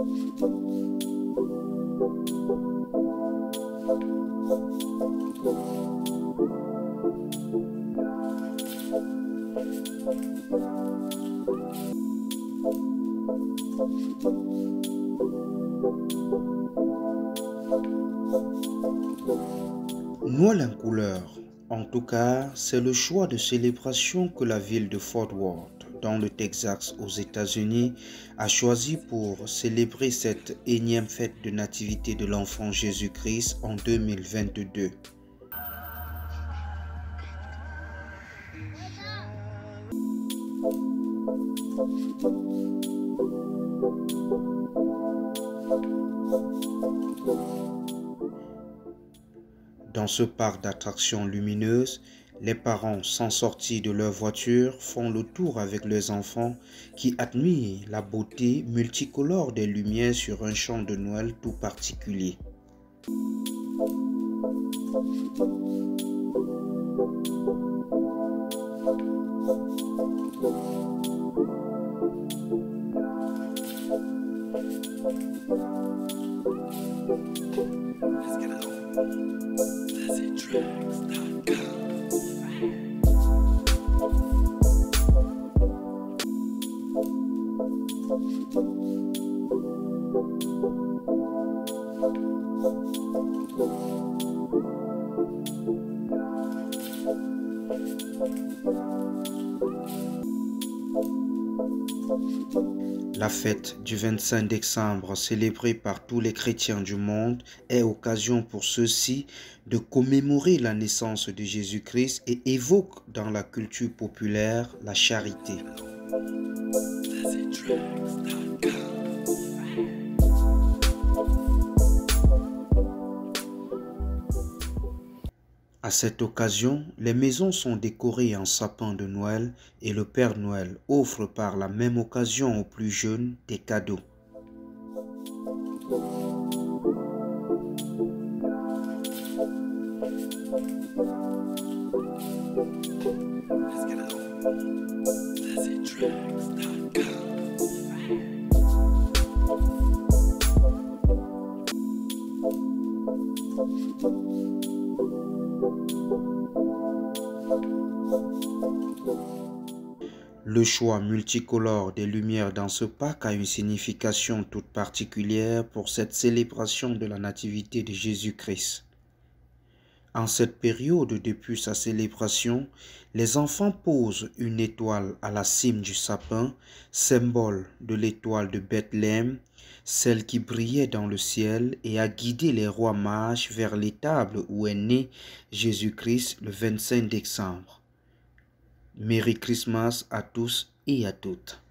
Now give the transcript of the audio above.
Noël en couleur. En tout cas, c'est le choix de célébration que la ville de Fort Worth, dans le Texas aux États-Unis, a choisi pour célébrer cette énième fête de nativité de l'enfant Jésus-Christ en 2022. Dans ce parc d'attractions lumineuses, les parents, sans sortir de leur voiture, font le tour avec leurs enfants qui admirent la beauté multicolore des lumières sur un champ de Noël tout particulier. La fête du 25 décembre, célébrée par tous les chrétiens du monde, est occasion pour ceux-ci de commémorer la naissance de Jésus-Christ et évoque dans la culture populaire la charité. À cette occasion, les maisons sont décorées en sapin de Noël et le Père Noël offre par la même occasion aux plus jeunes des cadeaux. Le choix multicolore des lumières dans ce parc a une signification toute particulière pour cette célébration de la nativité de Jésus-Christ. En cette période depuis sa célébration, les enfants posent une étoile à la cime du sapin, symbole de l'étoile de Bethléem, celle qui brillait dans le ciel et a guidé les rois mages vers l'étable où est né Jésus-Christ le 25 décembre. Merry Christmas à tous et à toutes.